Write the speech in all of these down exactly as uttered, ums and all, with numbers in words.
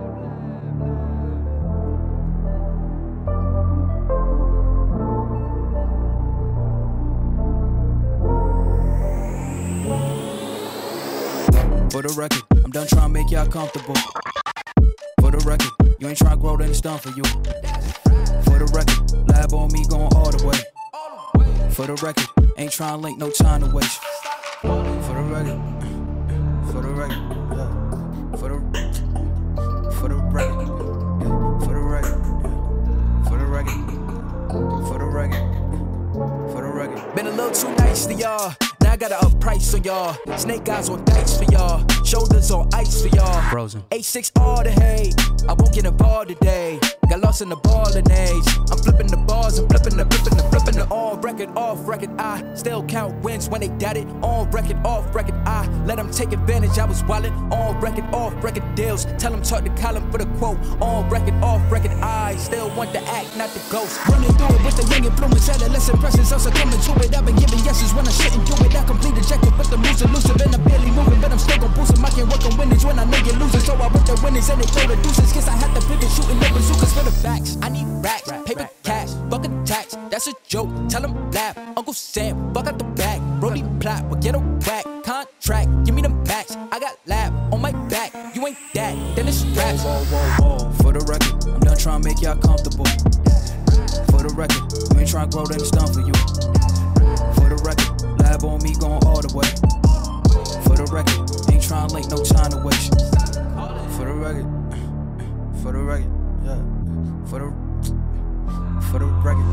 For the record, I'm done trying to make y'all comfortable. For the record, you ain't trying to grow, then it's done for you. For the record, lab on me going all the way. For the record, ain't trying to link, no time to waste. For the record, for the record, yeah. For the, for the record, for the record, for the record, for the record, for the record. Been a little too nice to y'all. Now I gotta up price on y'all. Snake eyes on dice for y'all. Shoulders on ice for y'all. Frozen. A six all the hate. I won't get involved today. Got lost in the ballin' age. I'm flipping the bars and flipping the flipping the flipping the on record, off record. I still count wins when they doubt it. On record, off record. I let them take advantage. I was wildin'. On record, off record deals. Tell them talk to Colin for the quote. On record, off record. I still want the act, not the ghost. Running through it with the young influence. Adolescent presence. Also coming to it. I've been giving yeses when I shouldn't do it. I complete ejected, but the moves elusive and I'm barely moving, but I'm still gon' boost 'em. I can't work on winnings when I know you're losing, so I work the winnings and they throw the deuces. Guess I have to pivot, shooting up bazookas for the facts. I need racks, paper cash, fuck a tax. That's a joke. Tell them laugh. Uncle Sam, fuck out the back. Brody plot, we'll get a whack. Contract, give me them backs. I got lab on my back. You ain't that, then it's straps. Whoa, whoa, whoa. For the record, I'm done trying to make y'all comfortable. For the record, you ain't trying to grow, then it's done for you. For the record, lab on me going all the way. For the record, ain't trying to link, no time to waste. For the record, for the record, yeah. For the, for the record.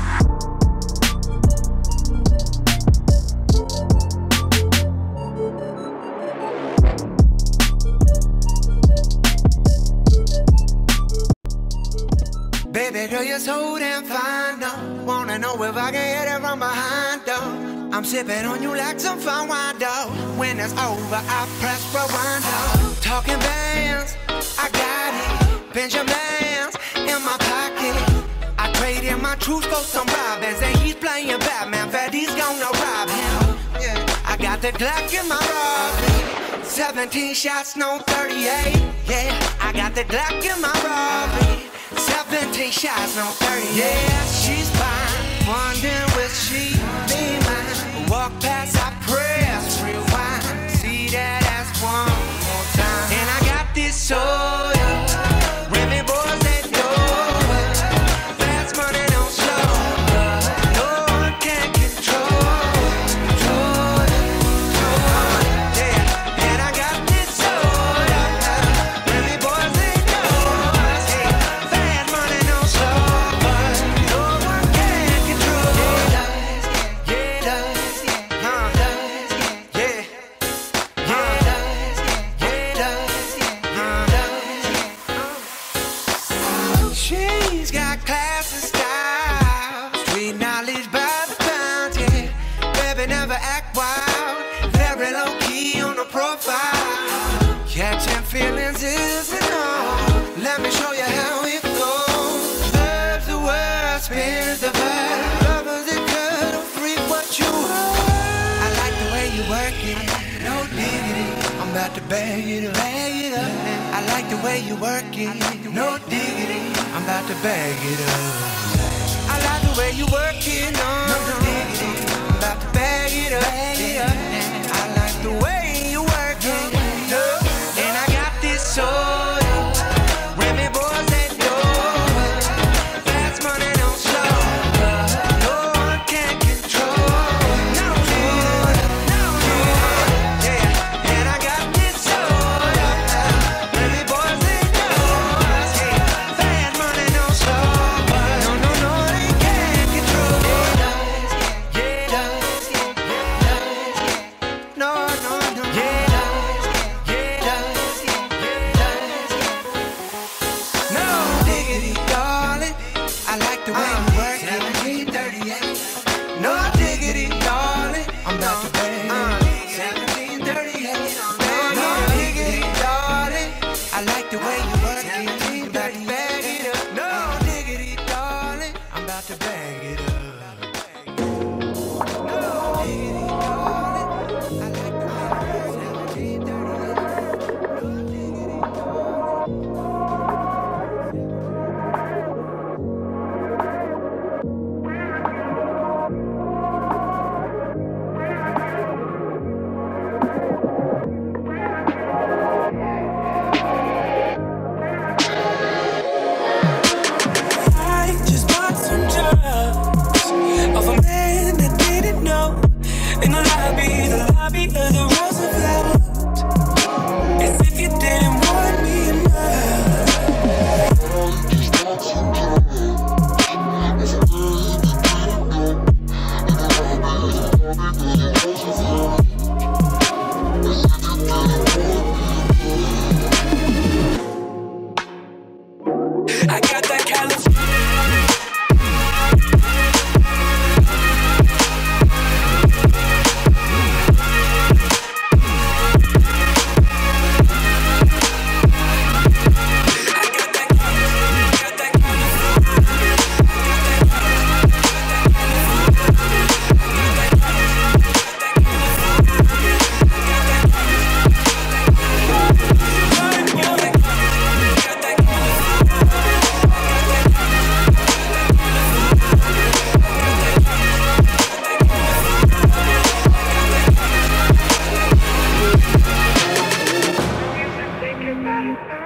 Baby girl, you're so damn fine, though. Wanna know if I can hit it from behind, though. I'm sipping on you like some fine wine, though. When it's over, I press rewind, though. Talking bands, I got it. Benjamins in my pocket. I traded my truth for some robins, and he's playing Batman. Bet he's gonna rob him. Yeah, I got the Glock in my Rari. seventeen shots, no thirty-eight. Yeah, I got the Glock in my Rari. seventeen shots, no thirty. Yeah, she's fine. Wondering will she be mine? Walk past, I press rewind. See that ass one more time. And I got this soda. Remy boys that know it. Fast money don't slow. No one can control. Control it. Control it. Yeah. And I got this soda. Remy boys that know it. Fast money don't slow. No one can control it. Yeah, yeah, yeah, yeah, yeah, yeah. She's got class and style, street knowledge by the pound, yeah. Baby never act wild, very low key on the profile. Catching feelings isn't all. Let me show you how it goes. Verbs the word, spins the verb. Lovers it good, don't freak what you are. I like the way you work it, no diggity. I'm about to bag it up, bag it up. I like the way you work it, no diggity. I'm about to bag it up. I like the way you work it, no, no diggity. I'm about to bag it up, bag it up. I like the way you work it, no. And I got this soda. Remy boys that know it. Fast money don't slow. No one can control. No, no, yeah. And I got this soda. Remy boys that know it. Fast money don't slow. No, no, no, they can't control. Yeah, it does, yeah, it does, yeah, it does, yeah. No, no, no. any other rose and flowers, as if you didn't want me enough. I got that California. Think about it.